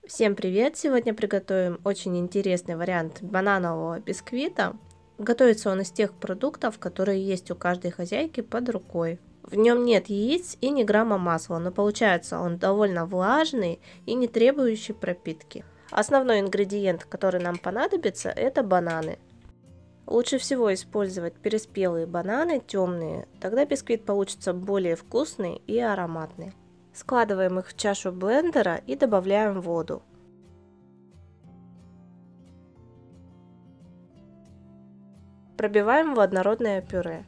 Всем привет! Сегодня приготовим очень интересный вариант бананового бисквита. Готовится он из тех продуктов, которые есть у каждой хозяйки под рукой. В нем нет яиц и ни грамма масла, но получается он довольно влажный и не требующий пропитки. Основной ингредиент, который нам понадобится, это бананы. Лучше всего использовать переспелые бананы, темные, тогда бисквит получится более вкусный и ароматный. Складываем их в чашу блендера и добавляем воду. Пробиваем в однородное пюре.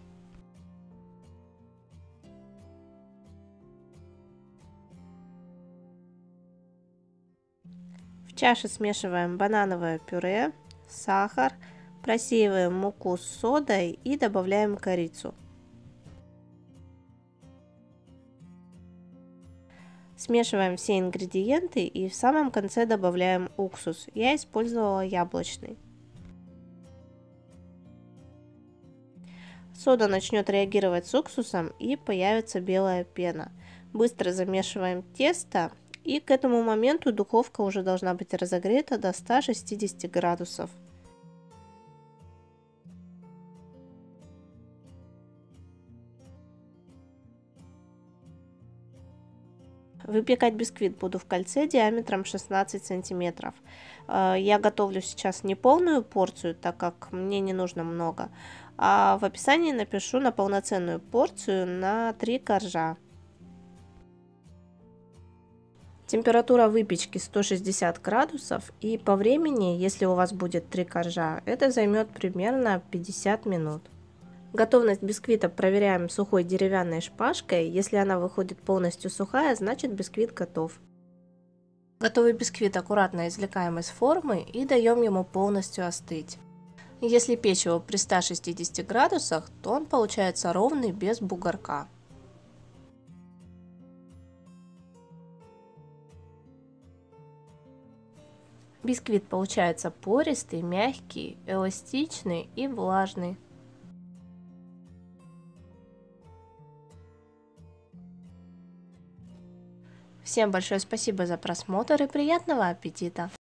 В чаше смешиваем банановое пюре, сахар, просеиваем муку с содой и добавляем корицу. Смешиваем все ингредиенты и в самом конце добавляем уксус. Я использовала яблочный. Сода начнет реагировать с уксусом и появится белая пена. Быстро замешиваем тесто, и к этому моменту духовка уже должна быть разогрета до 160 градусов. Выпекать бисквит буду в кольце диаметром 16 сантиметров. Я готовлю сейчас не полную порцию, так как мне не нужно много. А в описании напишу на полноценную порцию на 3 коржа. Температура выпечки 160 градусов, и по времени, если у вас будет 3 коржа, это займет примерно 50 минут. Готовность бисквита проверяем сухой деревянной шпажкой. Если она выходит полностью сухая, значит бисквит готов. Готовый бисквит аккуратно извлекаем из формы и даем ему полностью остыть. Если печь его при 160 градусах, то он получается ровный, без бугорка. Бисквит получается пористый, мягкий, эластичный и влажный. Всем большое спасибо за просмотр и приятного аппетита!